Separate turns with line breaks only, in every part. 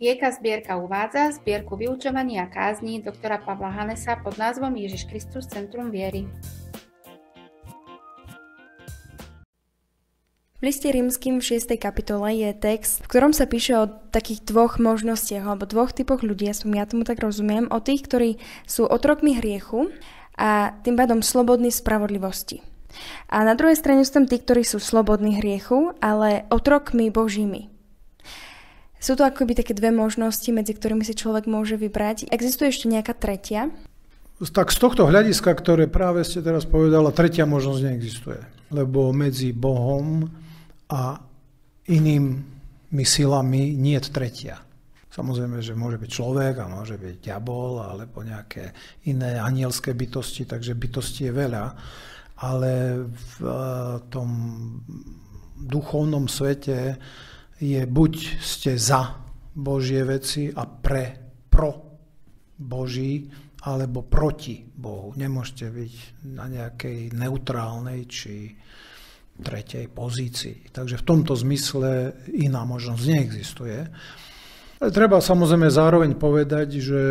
Vieka zbierka uvádza zbierku vyučovania kázní doktora Pavla Hanesa pod názvom Ježiš Kristus centrum viery.
V liste Rímskym v 6. kapitole je text, v ktorom sa píše o takých dvoch možnostiach alebo dvoch typoch ľudí, ja tomu tak rozumiem, o tých, ktorí sú otrokmi hriechu a tým pádom slobodní spravodlivosti. A na druhej strane sú tam tí, ktorí sú slobodní hriechu, ale otrokmi Božími. Sú to akoby také dve možnosti, medzi ktorými si človek môže vybrať. Existuje ešte nejaká tretia?
Tak z tohto hľadiska, ktoré práve ste teraz povedala, tretia možnosť neexistuje. Lebo medzi Bohom a inými silami nie je tretia. Samozrejme, že môže byť človek a môže byť diabol alebo nejaké iné anielské bytosti, takže bytosti je veľa. Ale v tom duchovnom svete je buď ste za Božie veci a pro Boží, alebo proti Bohu. Nemôžete byť na nejakej neutrálnej či tretej pozícii. Takže v tomto zmysle iná možnosť neexistuje. Ale treba samozrejme zároveň povedať, že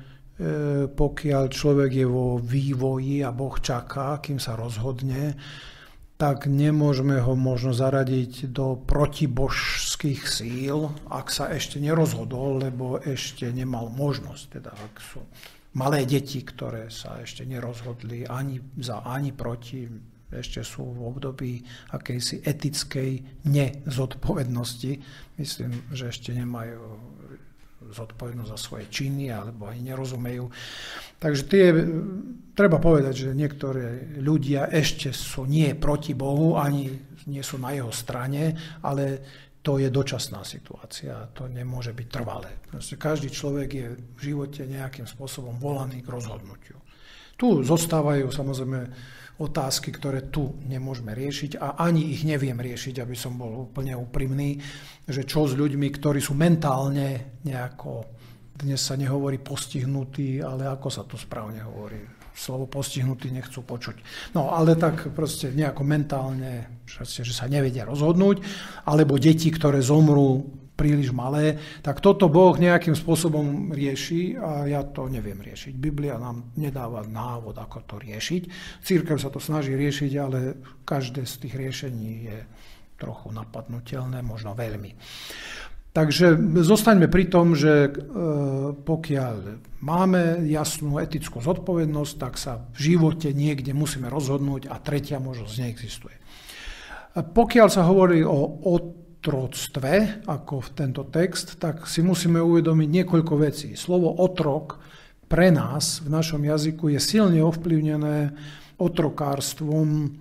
pokiaľ človek je vo vývoji a Boh čaká, kým sa rozhodne, tak nemôžeme ho možno zaradiť do protibožských síl, ak sa ešte nerozhodol, lebo ešte nemal možnosť. Teda ak sú malé deti, ktoré sa ešte nerozhodli ani za, ani proti, ešte sú v období akejsi etickej nezodpovednosti. Myslím, že ešte nemajú zodpovednosť za svoje činy, alebo aj nerozumejú. Takže treba povedať, že niektorí ľudia ešte sú nie proti Bohu, ani nie sú na jeho strane, ale to je dočasná situácia, to nemôže byť trvalé. Proste každý človek je v živote nejakým spôsobom volaný k rozhodnutiu. Tu zostávajú samozrejme otázky, ktoré tu nemôžeme riešiť a ani ich neviem riešiť, aby som bol úplne úprimný, že čo s ľuďmi, ktorí sú mentálne nejako, dnes sa nehovorí postihnutí, ale ako sa to správne hovorí, slovo postihnutí nechcú počuť. No ale tak proste nejako mentálne, že sa nevedia rozhodnúť, alebo deti, ktoré zomrú príliš malé, tak toto Boh nejakým spôsobom rieši a ja to neviem riešiť. Biblia nám nedáva návod, ako to riešiť. Cirkev sa to snaží riešiť, ale každé z tých riešení je trochu napadnutelné, možno veľmi. Takže zostaňme pri tom, že pokiaľ máme jasnú etickú zodpovednosť, tak sa v živote niekde musíme rozhodnúť a tretia možnosť neexistuje. Pokiaľ sa hovorí o otroctve, ako v tento text, tak si musíme uvedomiť niekoľko vecí. Slovo otrok pre nás v našom jazyku je silne ovplyvnené otrokárstvom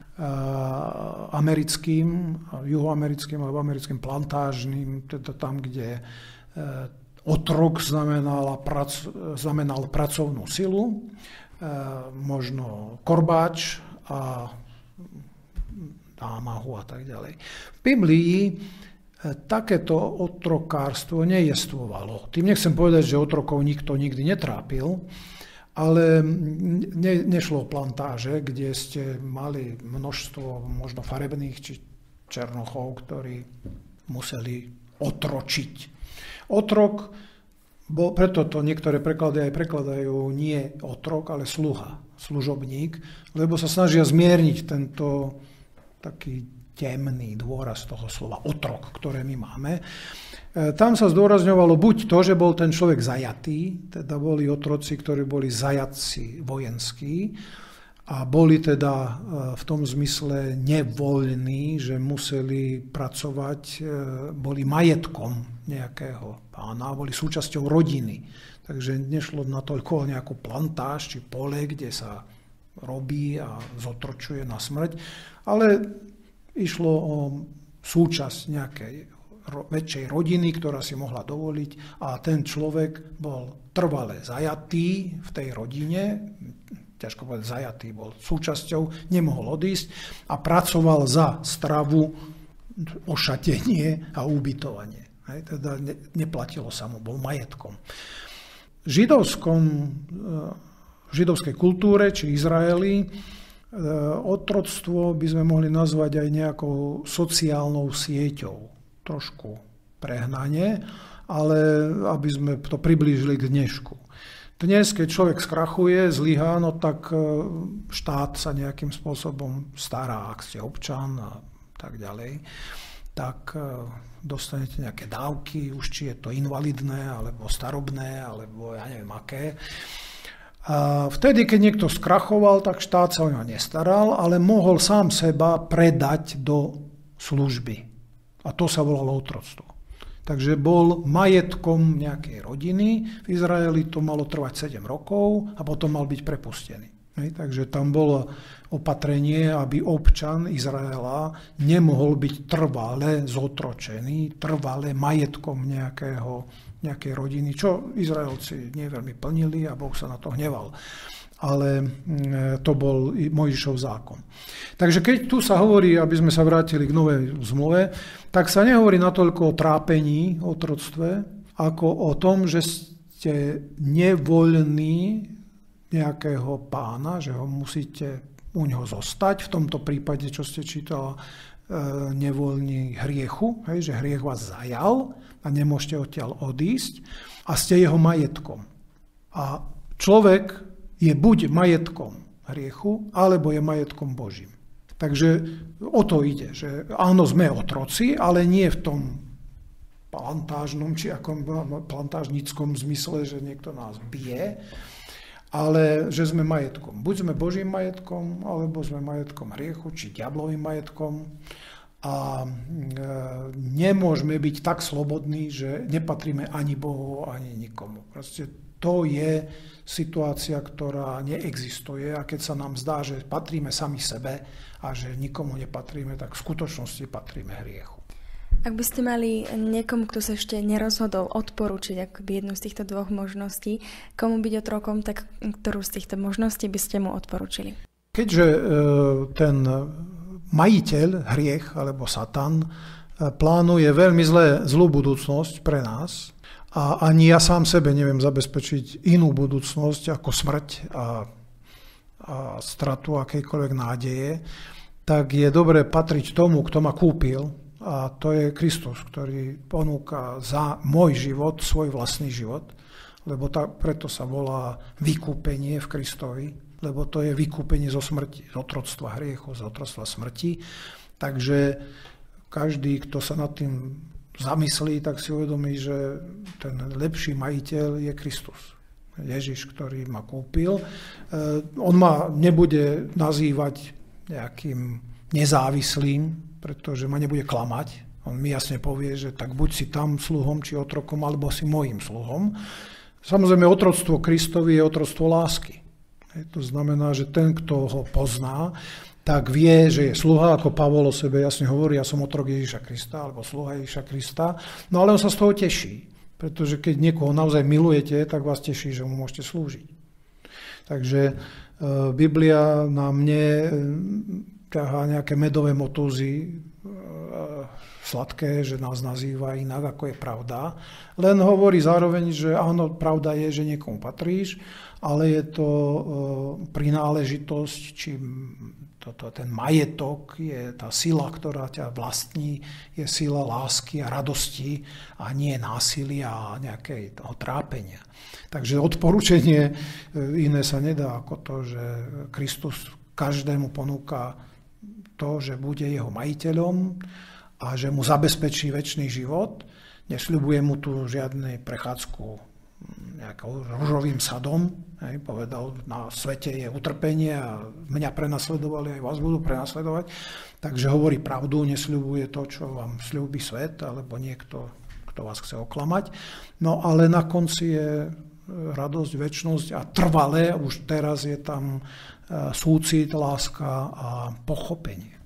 americkým, juhoamerickým alebo americkým plantážnym, teda tam, kde otrok znamenal pracovnú silu, možno korbáč a námahu a tak ďalej. V Biblii takéto otrokárstvo nejestvovalo. Tým nechcem povedať, že otrokov nikto nikdy netrápil, ale nešlo o plantáže, kde ste mali množstvo možno farebných či černochov, ktorí museli otročiť. Otrok, preto to niektoré preklady aj prekladajú nie otrok, ale sluha, služobník, lebo sa snažia zmierniť tento taký temný dôraz toho slova otrok, ktoré my máme. Tam sa zdôrazňovalo buď to, že bol ten človek zajatý, teda boli otroci, ktorí boli zajatci vojenskí a boli teda v tom zmysle nevoľní, že museli pracovať, boli majetkom nejakého pána, boli súčasťou rodiny. Takže nešlo natoľko o nejakú plantáž či pole, kde sa robí a zotročuje na smrť, ale išlo o súčasť nejakej väčšej rodiny, ktorá si mohla dovoliť a ten človek bol trvale zajatý v tej rodine, ťažko povedať zajatý, bol súčasťou, nemohol odísť a pracoval za stravu, ošatenie a ubytovanie. Teda neplatilo sa mu, bol majetkom. V židovskej kultúre či Izraeli otroctvo by sme mohli nazvať aj nejakou sociálnou sieťou. Trošku prehnanie, ale aby sme to priblížili k dnešku. Dnes, keď človek skrachuje, zlyhá, no tak štát sa nejakým spôsobom stará, ak ste občan a tak ďalej, tak dostanete nejaké dávky, už či je to invalidné, alebo starobné, alebo ja neviem aké. A vtedy, keď niekto skrachoval, tak štát sa o ňa nestaral, ale mohol sám seba predať do služby. A to sa volalo otroctvo. Takže bol majetkom nejakej rodiny. V Izraeli to malo trvať 7 rokov a potom mal byť prepustený. Takže tam bolo opatrenie, aby občan Izraela nemohol byť trvale zotročený, trvale majetkom nejakej rodiny, čo Izraelci nie veľmi plnili a Boh sa na to hneval. Ale to bol Mojžišov zákon. Takže keď tu sa hovorí, aby sme sa vrátili k novej zmluve, tak sa nehovorí natoľko o trápení, o otroctve, ako o tom, že ste nevoľní nejakého pána, že ho musíte u ňoho zostať. V tomto prípade, čo ste čítala, nevoľní hriechu, že hriech vás zajal a nemôžete odtiaľ odísť a ste jeho majetkom. A človek je buď majetkom hriechu, alebo je majetkom Božím. Takže o to ide, že áno, sme otroci, ale nie v tom plantážnom, či akom plantážnickom zmysle, že niekto nás bije, ale že sme majetkom. Buď sme Božím majetkom, alebo sme majetkom hriechu, či diablovým majetkom. A nemôžeme byť tak slobodní, že nepatríme ani Bohu, ani nikomu. Proste to je situácia, ktorá neexistuje a keď sa nám zdá, že patríme sami sebe a že nikomu nepatríme, tak v skutočnosti patríme hriechu.
Ak by ste mali niekomu, kto sa ešte nerozhodol, odporučiť akoby jednu z týchto dvoch možností, komu byť otrokom, tak ktorú z týchto možností by ste mu odporučili?
Keďže ten majiteľ, hriech alebo Satan, plánuje veľmi zlú budúcnosť pre nás, a ani ja sám sebe neviem zabezpečiť inú budúcnosť ako smrť a stratu akejkoľvek nádeje, tak je dobre patriť tomu, kto ma kúpil, a to je Kristus, ktorý ponúka za môj život svoj vlastný život, lebo preto sa volá vykúpenie v Kristovi, lebo to je vykúpenie zo smrti, z otroctva hriechu, z otroctva smrti. Takže každý, kto sa nad tým zamyslí, tak si uvedomí, že ten lepší majiteľ je Kristus. Ježiš, ktorý ma kúpil. On ma nebude nazývať nejakým nezávislým, pretože ma nebude klamať. On mi jasne povie, že tak buď si tam sluhom, či otrokom, alebo si mojím sluhom. Samozrejme, otroctvo Kristovi je otroctvo lásky. To znamená, že ten, kto ho pozná, tak vie, že je sluha, ako Pavol o sebe jasne hovorí, ja som otrok Ježiša Krista, alebo sluha Ježiša Krista. No ale on sa z toho teší, pretože keď niekoho naozaj milujete, tak vás teší, že mu môžete slúžiť. Takže Biblia na mne ťahá nejaké medové motúzy, sladké, že nás nazýva inak, ako je pravda. Len hovorí zároveň, že áno, pravda je, že niekomu patríš, ale je to prináležitosť, či ten majetok je tá sila, ktorá ťa vlastní, je sila lásky a radosti a nie násilia a nejakého trápenia. Takže odporúčanie iné sa nedá ako to, že Kristus každému ponúka to, že bude jeho majiteľom a že mu zabezpečí večný život. Nesľubuje mu tu žiadnu prechádzku nejakým ružovým sadom. Povedal, na svete je utrpenie a mňa prenasledovali, aj vás budú prenasledovať. Takže hovorí pravdu, nesľubuje to, čo vám sľúbi svet, alebo niekto, kto vás chce oklamať. No ale na konci je radosť, večnosť a trvalé, už teraz je tam súcit, láska a pochopenie.